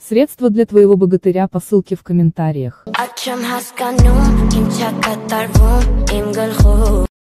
Средства для твоего богатыря по ссылке в комментариях.